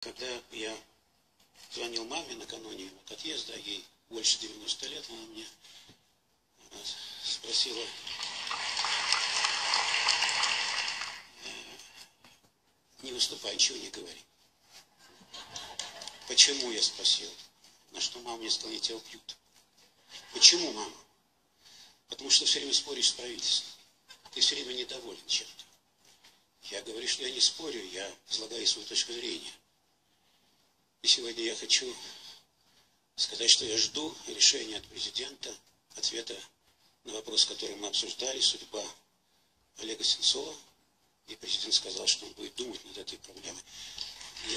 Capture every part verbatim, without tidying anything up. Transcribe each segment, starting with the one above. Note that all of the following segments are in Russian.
Когда я звонил маме накануне вот отъезда, ей больше девяноста лет, она мне спросила, не выступай, ничего не говори. Почему, я спросил, на что мама мне сказала, тебя убьют. Почему, мама? Потому что все время споришь с правительством. Ты все время недоволен чем-то. Я говорю, что я не спорю, я излагаю свою точку зрения. И сегодня я хочу сказать, что я жду решения от президента, ответа на вопрос, который мы обсуждали, судьба Олега Сенцова. И президент сказал, что он будет думать над этой проблемой. Я...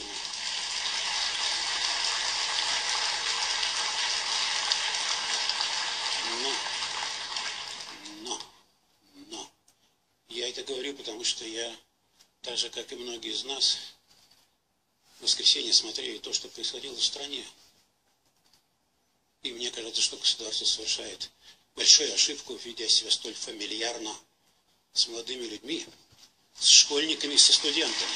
Но, но, но, я это говорю, потому что я, так же, как и многие из нас, в воскресенье смотрели то, что происходило в стране. И мне кажется, что государство совершает большую ошибку, ведя себя столь фамильярно с молодыми людьми, с школьниками, со студентами.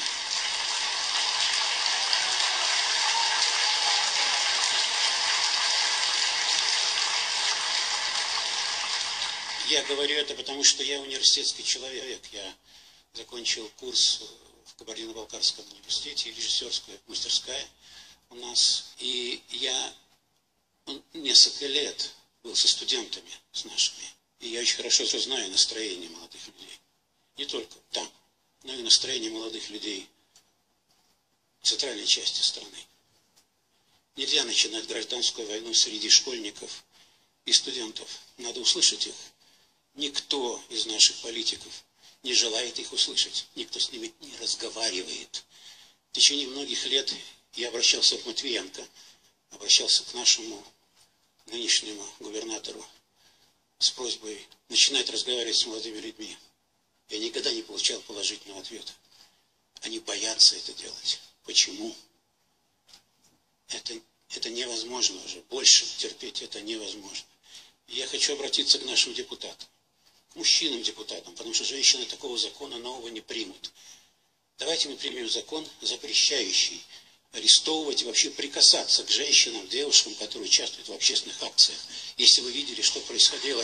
Я говорю это, потому что я университетский человек. Я закончил курс в Кабардино-Балкарском университете, режиссерская мастерская у нас. И я несколько лет был со студентами, с нашими. И я очень хорошо знаю настроение молодых людей. Не только там, но и настроение молодых людей в центральной части страны. Нельзя начинать гражданскую войну среди школьников и студентов. Надо услышать их. Никто из наших политиков не желает их услышать. Никто с ними не разговаривает. В течение многих лет я обращался к Матвиенко, обращался к нашему нынешнему губернатору с просьбой начинать разговаривать с молодыми людьми. Я никогда не получал положительного ответа. Они боятся это делать. Почему? Это, это невозможно уже. Больше терпеть это невозможно. И я хочу обратиться к нашим депутатам, к мужчинам-депутатам, потому что женщины такого закона нового не примут. Давайте мы примем закон, запрещающий арестовывать и вообще прикасаться к женщинам, девушкам, которые участвуют в общественных акциях. Если вы видели, что происходило...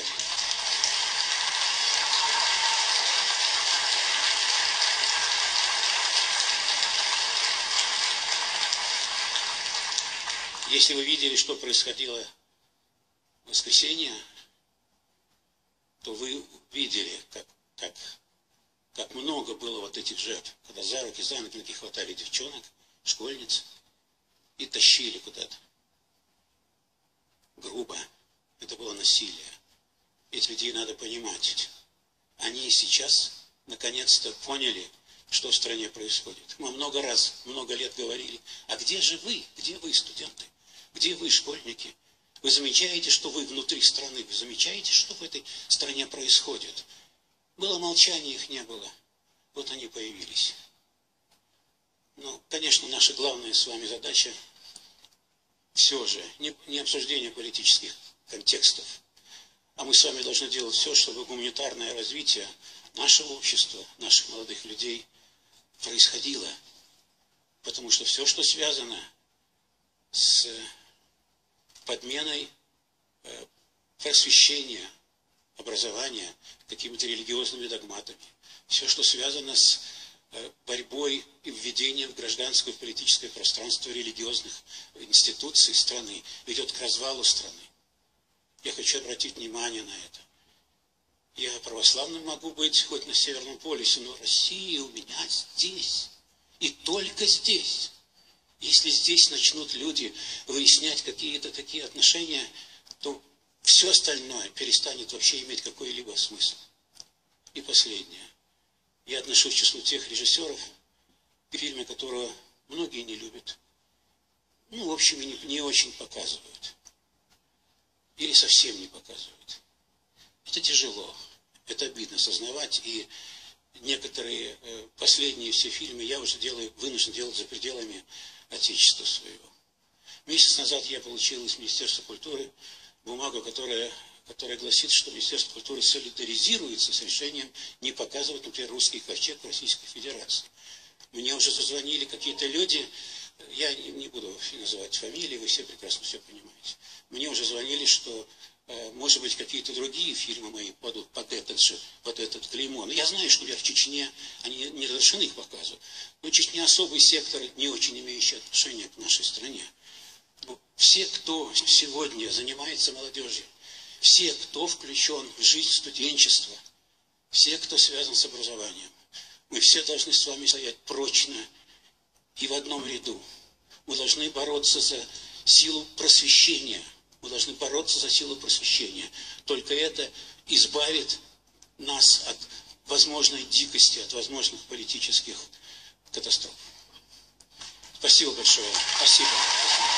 Если вы видели, что происходило в воскресенье, то вы видели, как, как, как много было вот этих жертв, когда за руки, за ноги хватали девчонок, школьниц и тащили куда-то. Грубо. Это было насилие. Этих людей надо понимать. Они сейчас наконец-то поняли, что в стране происходит. Мы много раз, много лет говорили, а где же вы? Где вы, студенты? Где вы, школьники? Вы замечаете, что вы внутри страны? Вы замечаете, что в этой стране происходит? Было молчание, их не было. Вот они появились. Ну, конечно, наша главная с вами задача все же не, не обсуждение политических контекстов, а мы с вами должны делать все, чтобы гуманитарное развитие нашего общества, наших молодых людей происходило. Потому что все, что связано с подменой просвещения, образования какими-то религиозными догматами, все, что связано с борьбой и введением в гражданское и политическое пространство религиозных институций страны, ведет к развалу страны. Я хочу обратить внимание на это. Я православным могу быть хоть на Северном полюсе, но Россия у меня здесь. И только здесь. Если здесь начнут люди выяснять какие-то такие отношения, то все остальное перестанет вообще иметь какой-либо смысл. И последнее. Я отношусь к числу тех режиссеров, фильмы которого многие не любят. Ну, в общем, не, не очень показывают. Или совсем не показывают. Это тяжело. Это обидно осознавать. И некоторые э, последние все фильмы я уже делаю, вынужден делать за пределами Отечества своего. Месяц назад я получил из Министерства культуры бумагу, которая, которая гласит, что Министерство культуры солидаризируется с решением не показывать, например, русский ковчег в Российской Федерации. Мне уже позвонили какие-то люди, я не буду называть фамилии, вы все прекрасно все понимаете. Мне уже звонили, что, может быть, какие-то другие фильмы мои падут под этот же, под этот клеймо. Но я знаю, что в Чечне они не разрешены их показывать. Но Чечня особый сектор, не очень имеющий отношения к нашей стране. Все, кто сегодня занимается молодежью, все, кто включен в жизнь студенчества, все, кто связан с образованием, мы все должны с вами стоять прочно и в одном ряду. Мы должны бороться за силу просвещения. Мы должны бороться за силу просвещения. Только это избавит нас от возможной дикости, от возможных политических катастроф. Спасибо большое. Спасибо.